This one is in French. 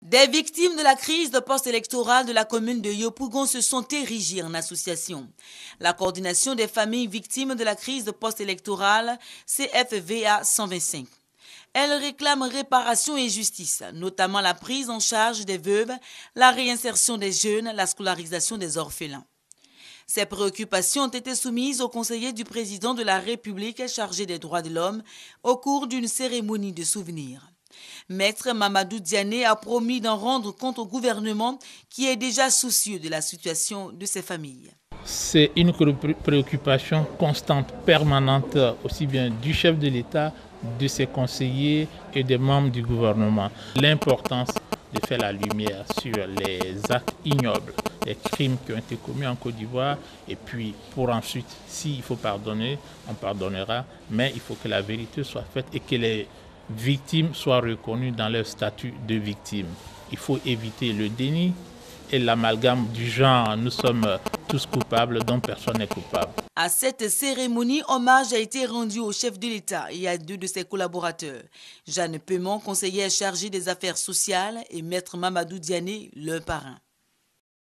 Des victimes de la crise de post-électorale de la commune de Yopougon se sont érigées en association. La coordination des familles victimes de la crise de post-électorale, CFVA 125. Elle réclame réparation et justice, notamment la prise en charge des veuves, la réinsertion des jeunes, la scolarisation des orphelins. Ces préoccupations ont été soumises au conseiller du président de la République chargé des droits de l'homme au cours d'une cérémonie de souvenirs. Maître Mamadou Diané a promis d'en rendre compte au gouvernement qui est déjà soucieux de la situation de ces familles. C'est une préoccupation constante, permanente, aussi bien du chef de l'État, de ses conseillers et des membres du gouvernement. L'importance de faire la lumière sur les actes ignobles, les crimes qui ont été commis en Côte d'Ivoire, et puis pour ensuite, s'il faut pardonner, on pardonnera, mais il faut que la vérité soit faite et que les victimes soient reconnues dans leur statut de victime. Il faut éviter le déni et l'amalgame du genre « nous sommes tous coupables, dont personne n'est coupable ». À cette cérémonie, hommage a été rendu au chef de l'État et à 2 de ses collaborateurs. Jeanne Peumont, conseillère chargée des affaires sociales, et Maître Mamadou Diané, leur parrain.